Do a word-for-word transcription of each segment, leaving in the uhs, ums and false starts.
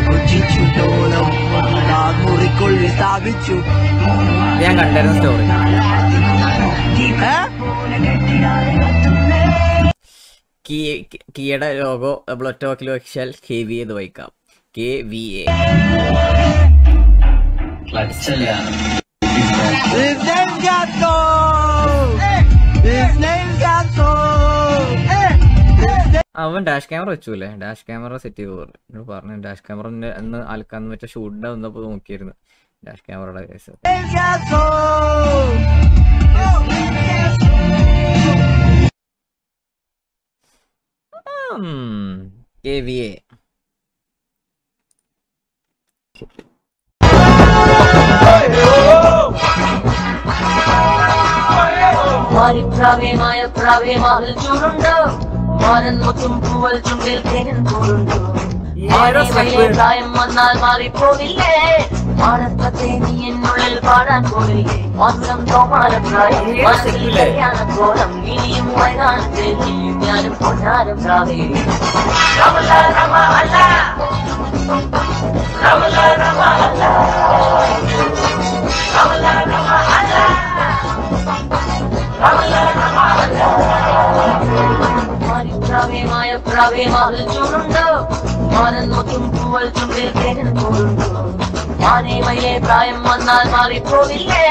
ഞാൻ കണ്ടായിരുന്നു story. കിയുടെ logo ബ്ലൊറ്റോക്കിൽ വെച്ചാൽ കെ വി എന്ന് വായിക്കാം. K V A. അവൻ ഡാഷ് ക്യാമറ വെച്ചൂല്ലേ? ഡാഷ് ക്യാമറ സെറ്റ് ചെയ്ത് പറഞ്ഞു പറഞ്ഞു ഡാഷ് ക്യാമറ അന്ന് അലക്കാന്ന് വെച്ച ഷൂട്ടിന്റെ വന്നപ്പോ നോക്കിയിരുന്നു ഡാഷ് ക്യാമറയുടെ കേസ്. K V A. പ്രാവേമായ പ്രാവേമാവിൽ ചൂടുണ്ടോ മാരൻ മുത്തും പൂവൽ ചുണ്ടിൽ തേനും കൂടുണ്ടോ പ്രായം വന്നാൽ മാറിപ്പോവില്ലേ മാനത്തത്തെ നീ എന്നുള്ളിൽ പാടാൻ പോവില്ലേ മധുരം തോമാലപ്രായം മനസ്സിൽ കല്യാണക്കോലം ഇനിയും വൈകാനത്തെ നീയും ഞാനും പൊന്നാരം പ്രാവേ രമല രമ അല്ല രമല രമ അല്ല രമല രമ അല്ല രമല രമ അല്ല പ്രാവേമായ പ്രാവേമാവിൽ ചൂടുണ്ടോ മാനൻ മുത്തും പൂവൽ ചുണ്ടിൽ തേനും കൂടുണ്ടോ മാനേ മയിലെ പ്രായം വന്നാൽ മാറിപ്പോവില്ലേ.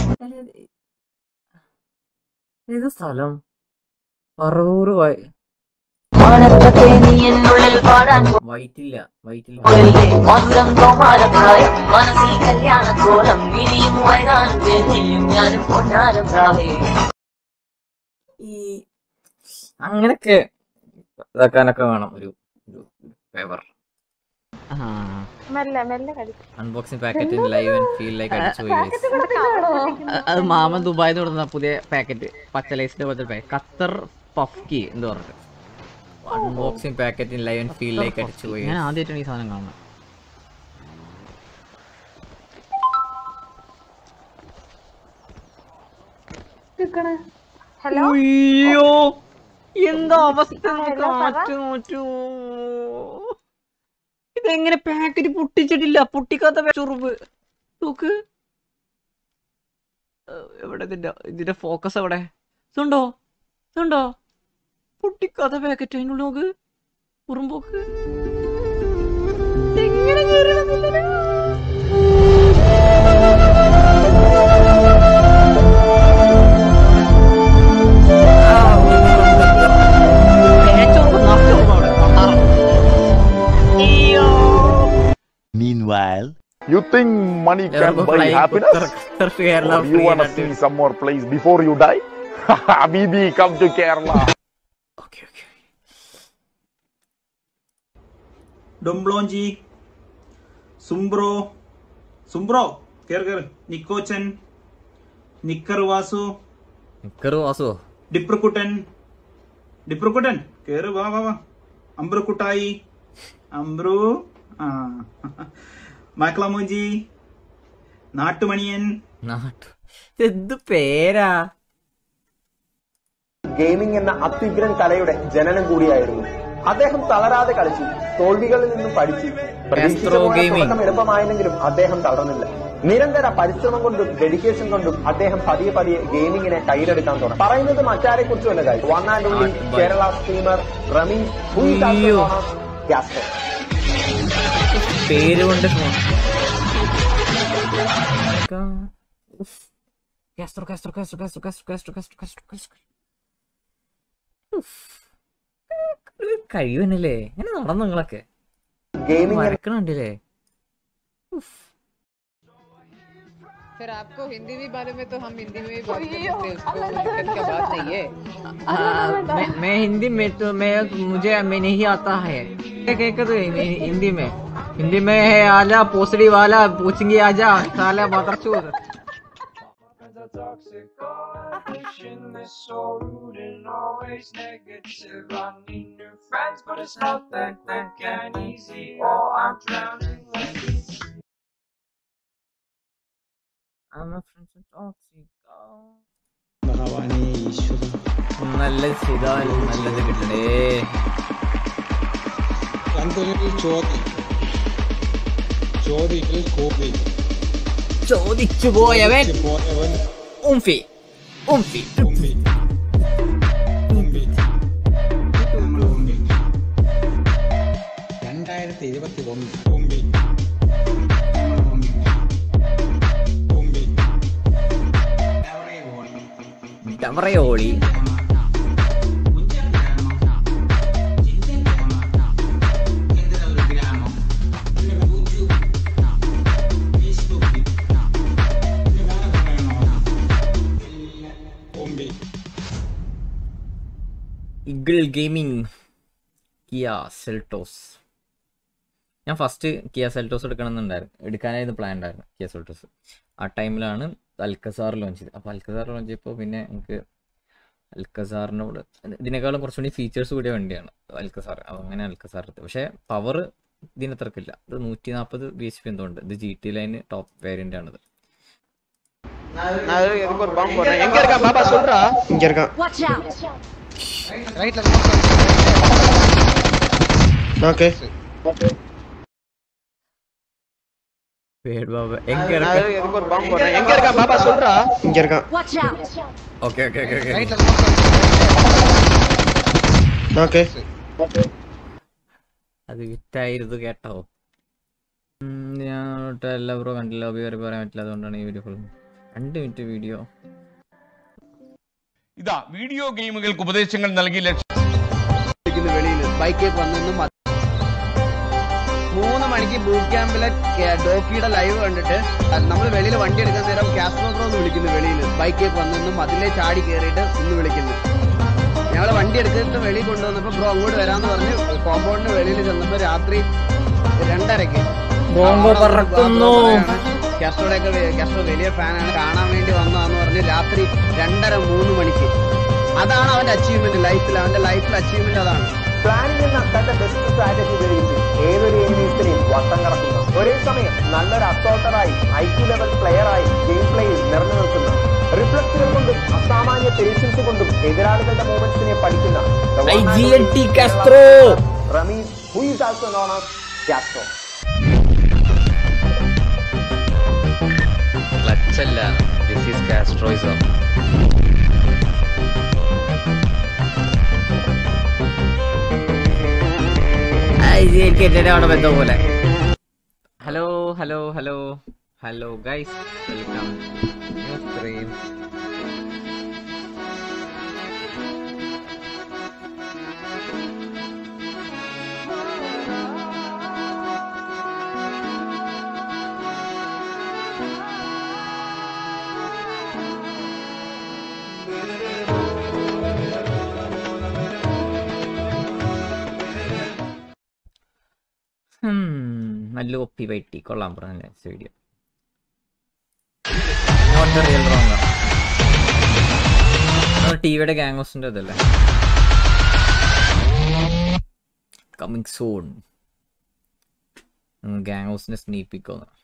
ഏത് സ്ഥലം? പറവൂർ. മാനത്തത്തെ നീ എന്നുള്ളിൽ പാടാൻ വൈറ്റില്ല വൈറ്റില്ല മധുരം തോമാലപ്രായം മനസ്സിൽ കല്യാണക്കോലം ഇനിയും വൈകാനത്തെ നീയും ഞാനും പൊന്നാരം പ്രാവേ. ഈ അങ്ങനൊക്കെ ഇതാക്കാനൊക്കെ വേണം ഒരു favour. Unboxing packet live and feel like അടിച്ചു പോയി. അത് മാമൻ ദുബായിൽ നിന്ന് കൊടുക്കുന്ന പുതിയ പാക്കറ്റ് പച്ച ലൈസിന്റെ പോലത്തെ പാക്കറ്റ് ഖത്തർ പഫ്കി എന്ന് പറഞ്ഞിട്ട് unboxing packet live and feel like അടിച്ചു പോയി. ഞാൻ ആദ്യമായിട്ടാണ് ഈ സാധനം കാണുന്നത്. അയ്യോ എന്താ അവസ്ഥ! ഇതെങ്ങനെ പാക്കറ്റ് പൊട്ടിച്ചിട്ടില്ല? പൊട്ടിക്കാത്ത ചുറുബ് നോക്ക്. എവിടെ ഇതിന്റെ ഇതിന്റെ ഫോക്കസ് എവിടെ? ഇതുണ്ടോ ഇതുണ്ടോ പൊട്ടിക്കാത്ത പാക്കറ്റ് അതിനുള്ളിൽ നോക്ക്. ഉറുമ്പോക്ക് എങ്ങനെ കേറണമെന്നില്ല. Meanwhile, you think money can buy happiness? Or you wanna see some more place before you die? Habibi, come to Kerala. Okay, okay. Domblonji, Sumbro, Sumbro, Ker Ker, Nikochan, Nikkar Vasu, Nikkar Vasu, Diprakutan, Diprakutan, Ker Va Va Va, Ambrukutai, Ambru. മാക്ലാമോജി നാട്ടുമണിയൻ. എന്ത് പേരാ! Gaming എന്ന അത്യുഗ്രൻ കലയുടെ ജനനം കൂടിയായിരുന്നു. അദ്ദേഹം തളരാതെ കളിച്ചു, തോൽവികളിൽ നിന്നും പഠിച്ചു. തുടക്കം എളുപ്പമായെങ്കിലും അദ്ദേഹം തളർന്നില്ല. നിരന്തര പരിശ്രമം കൊണ്ടും ഡെഡിക്കേഷൻ കൊണ്ടും അദ്ദേഹം പതിയെ പതിയെ ഗെയിമിങ്ങിനെ കയ്യിലെടുക്കാൻ തുടങ്ങി. പറയുന്നത് മറ്റാരെ കുറിച്ചുമല്ല guys, one and only Kerala streamer Rameez Caster. പേര് കൊണ്ട് കഴിവന്നല്ലേ എങ്ങനെ നടന്നു നിങ്ങളൊക്കെ മറക്കണുണ്ടല്ലേ. फिर आपको हिंदी भी बारे में तो हम हिंदी में भी बात कर सकते हैं, उसको दिक्कत की बात नहीं है. आ, मैं, मैं हिंदी में तो मैं मुझे मैं नहीं आता है तो हिंदी में हिंदी में है आजा पोसड़ी वाला पूछेंगे आजा साला बकरचोद. നല്ല ശീതം നല്ലത് കിട്ടണേ. ചോദിച്ചു പോയവൻ ഉംഫി ഉംഫി രണ്ടായിരത്തി ഇരുപത്തി ഒന്ന് ഡവറയോളി ഈഗിൾ ഗെയിമിംഗ് കിയ സെൽട്ടോസ്. ഞാൻ ഫസ്റ്റ് കിയ സെൽട്ടോസ് എടുക്കണമെന്നുണ്ടായിരുന്നു, എടുക്കാനായിരുന്നു പ്ലാൻ ഉണ്ടായിരുന്നു കിയ സെൽട്ടോസ്. ആ ടൈമിലാണ് അൽക്കസാർ ലോഞ്ച് ചെയ്തത്. അപ്പോൾ അൽക്കസാർ ലോഞ്ച് ചെയ്തപ്പോൾ പിന്നെ എനിക്ക് അൽക്കസാറിനോട് ഇതിനേക്കാളും കുറച്ചുകൂടി ഫീച്ചേഴ്സ് കൂടിയ വണ്ടിയാണ് അൽക്കസാർ. അപ്പോൾ അങ്ങനെ അൽക്കസാർ എടുത്തത്. പക്ഷേ പവർ ഇതിനത്രക്കില്ല. ഇത് നൂറ്റി നാൽപ്പത് ബി എച്ച് പി എന്തുകൊണ്ട്. ഇത് G T line top variant ആണിത്. അത് വിറ്റായിരുന്നു കേട്ടോ. ഞാൻ എല്ലാ ബ്രോ കണ്ടില്ല, ഉപയോഗം പറയാൻ പറ്റില്ല, അതുകൊണ്ടാണ് ഈ വീഡിയോ ഫുൾ രണ്ട് മിനിറ്റ് വീഡിയോ. ഇതാ വീഡിയോ ഗെയിമുകൾക്ക് ഉപദേശങ്ങൾ നൽകി വെളിയിൽ ബൈക്കേക്ക് വന്നൊന്നും മൂന്ന് മണിക്ക് ബൂട്ട് ക്യാമ്പിലെ ഡോക്കിയുടെ ലൈവ് കണ്ടിട്ട് നമ്മൾ വെളിയിൽ വണ്ടി എടുക്കാൻ നേരം കാസ്ട്രോ ബ്രോ എന്ന് വിളിക്കുന്നു. വെളിയിൽ ബൈക്കേക്ക് വന്നൊന്നും അതിലെ ചാടി കയറിയിട്ട് ഇന്ന് വിളിക്കുന്നു. ഞങ്ങൾ വണ്ടി എടുത്തിട്ട് വെളിയിൽ കൊണ്ടുവന്നപ്പോൾ ബ്രോ അങ്ങോട്ട് വരാമെന്ന് പറഞ്ഞ് കോമ്പൗണ്ടിന് വെളിയിൽ ചെന്നപ്പോൾ രാത്രി രണ്ടരയ്ക്ക് കാസ്ട്രോയുടെയൊക്കെ കാസ്ട്രോ വലിയ ഫാനാണ്, കാണാൻ വേണ്ടി വന്നതാന്ന് പറഞ്ഞ് രാത്രി രണ്ടര മൂന്ന് മണിക്ക്. അതാണ് അവന്റെ അച്ചീവ്മെന്റ് ലൈഫിൽ. അവന്റെ ലൈഫിൽ അച്ചീവ്മെന്റ് അതാണ്. പ്ലാനിംഗ് എന്ന തന്റെ ബെസ്റ്റ് സ്ട്രാറ്റജി ഉപയോഗിച്ച് ഏതൊരു എനിമീസിനെയും വട്ടം കറക്കുന്ന, ഒരേ സമയം നല്ലൊരു അസോൾട്ടറായി ഐ ക്യു ലെവൽ പ്ലെയറായി ഗെയിം പ്ലേയിൽ നിറഞ്ഞു നിൽക്കുന്ന, റിഫ്ലക്സുകൾ കൊണ്ടും അസാമാന്യ പേഷ്യൻസ് കൊണ്ടും എതിരാളികളുടെ മൂവ്മെന്റ്സിനെ പഠിക്കുന്ന Rameez, who is also known as Castro. ക്ലച്ചല്ല, ദിസ് ഈസ് കാസ്ട്രോയിസം. പോലെ. Hello hello hello hello guys, welcome new stream. നല്ല ഒപ്പി വൈറ്റി കൊള്ളാൻ പറഞ്ഞ വീഡിയോ. ടിവിയുടെ ഗാങ്സിന്റെ ഇതല്ലേ കമ്മിങ് സൂൺ. ഗാങ് ഹൗസിനെ സ്നീപ്പിക്കോന്ന്.